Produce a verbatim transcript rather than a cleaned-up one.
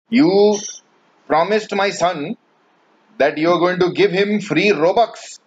You promised my son that you are going to give him free Robux.